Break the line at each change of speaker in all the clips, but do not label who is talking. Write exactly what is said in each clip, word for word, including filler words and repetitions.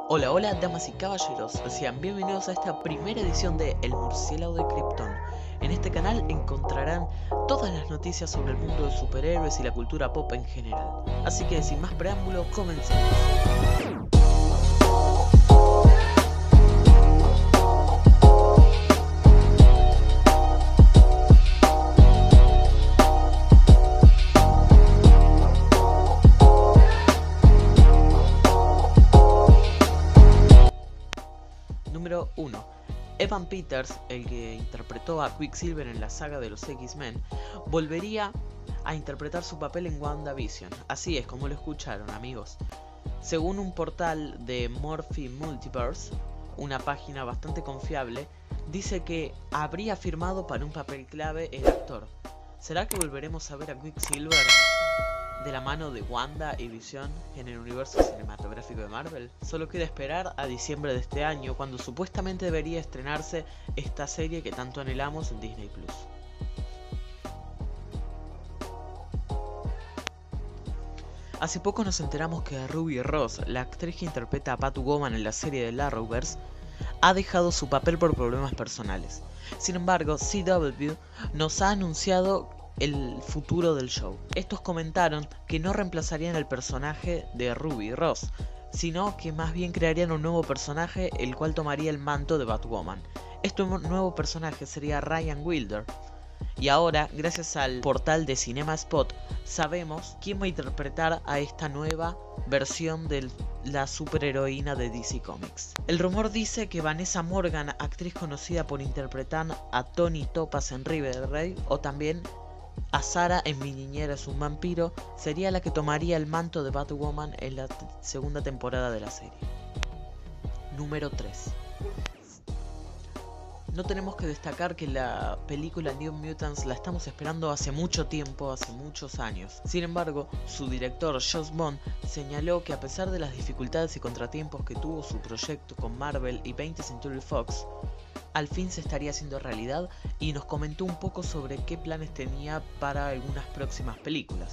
Hola, hola, damas y caballeros, sean bienvenidos a esta primera edición de El Murciélago de Krypton. En este canal encontrarán todas las noticias sobre el mundo de superhéroes y la cultura pop en general. Así que sin más preámbulo, comencemos. Número uno. Evan Peters, el que interpretó a Quicksilver en la saga de los X-Men, volvería a interpretar su papel en WandaVision. Así es, como lo escucharon, amigos. Según un portal de Morphe Multiverse, una página bastante confiable, dice que habría firmado para un papel clave el actor. ¿Será que volveremos a ver a Quicksilver de la mano de Wanda y Vision en el universo cinematográfico de Marvel? Solo queda esperar a diciembre de este año, cuando supuestamente debería estrenarse esta serie que tanto anhelamos en Disney Plus. Hace poco nos enteramos que Ruby Rose, la actriz que interpreta a Batwoman en la serie de Arrowverse, ha dejado su papel por problemas personales. Sin embargo, C W nos ha anunciado el futuro del show. Estos comentaron que no reemplazarían el personaje de Ruby Rose, sino que más bien crearían un nuevo personaje, el cual tomaría el manto de Batwoman. Este nuevo personaje sería Ryan Wilder. Y ahora, gracias al portal de CinemaSpot, sabemos quién va a interpretar a esta nueva versión de la superheroína de D C Comics. El rumor dice que Vanessa Morgan, actriz conocida por interpretar a Tony Topaz en Riverdale, o también a Sarah en Mi niñera es un vampiro, sería la que tomaría el manto de Batwoman en la segunda temporada de la serie. Número tres. No tenemos que destacar que la película New Mutants la estamos esperando hace mucho tiempo, hace muchos años. Sin embargo, su director Joss Whedon señaló que a pesar de las dificultades y contratiempos que tuvo su proyecto con Marvel y veinte Century Fox, al fin se estaría haciendo realidad, y nos comentó un poco sobre qué planes tenía para algunas próximas películas.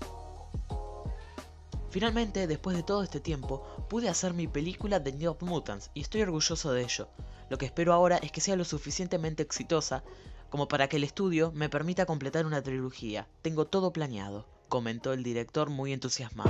Finalmente, después de todo este tiempo, pude hacer mi película de New Mutants y estoy orgulloso de ello. Lo que espero ahora es que sea lo suficientemente exitosa como para que el estudio me permita completar una trilogía. Tengo todo planeado, comentó el director muy entusiasmado.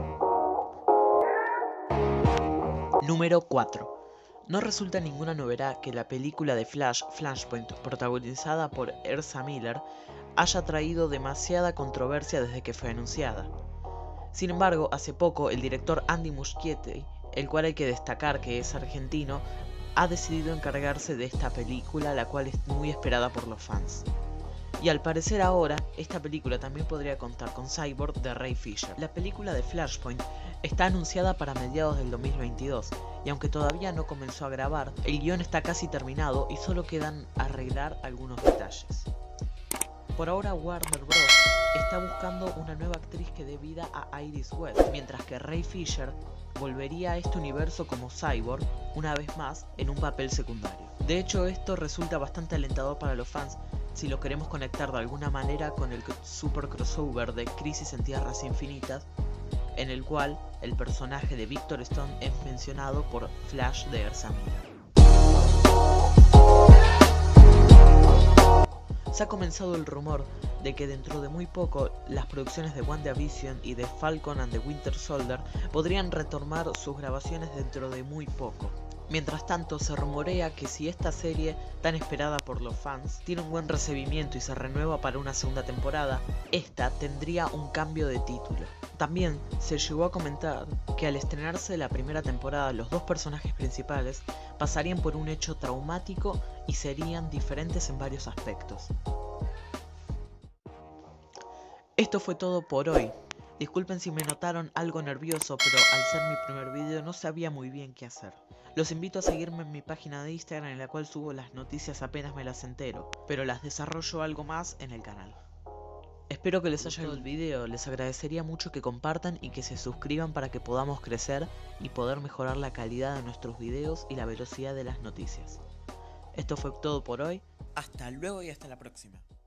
Número cuatro. No resulta ninguna novedad que la película de Flash, Flashpoint, protagonizada por Ezra Miller, haya traído demasiada controversia desde que fue anunciada. Sin embargo, hace poco el director Andy Muschietti, el cual hay que destacar que es argentino, ha decidido encargarse de esta película, la cual es muy esperada por los fans. Y al parecer ahora, esta película también podría contar con Cyborg de Ray Fisher. La película de Flashpoint está anunciada para mediados del dos mil veintidós, y aunque todavía no comenzó a grabar, el guión está casi terminado y solo quedan arreglar algunos detalles. Por ahora Warner Bros. Está buscando una nueva actriz que dé vida a Iris West, mientras que Ray Fisher volvería a este universo como Cyborg, una vez más, en un papel secundario. De hecho, esto resulta bastante alentador para los fans si lo queremos conectar de alguna manera con el super crossover de Crisis en Tierras Infinitas, en el cual el personaje de Victor Stone es mencionado por Flash de Ezra Miller. Se ha comenzado el rumor de que dentro de muy poco las producciones de WandaVision y de Falcon and the Winter Soldier podrían retomar sus grabaciones dentro de muy poco. Mientras tanto, se rumorea que si esta serie, tan esperada por los fans, tiene un buen recibimiento y se renueva para una segunda temporada, esta tendría un cambio de título. También se llegó a comentar que al estrenarse la primera temporada, los dos personajes principales pasarían por un hecho traumático y serían diferentes en varios aspectos. Esto fue todo por hoy. Disculpen si me notaron algo nervioso, pero al ser mi primer video no sabía muy bien qué hacer. Los invito a seguirme en mi página de Instagram, en la cual subo las noticias apenas me las entero, pero las desarrollo algo más en el canal. Espero que les haya gustado el video, les agradecería mucho que compartan y que se suscriban para que podamos crecer y poder mejorar la calidad de nuestros videos y la velocidad de las noticias. Esto fue todo por hoy, hasta luego y hasta la próxima.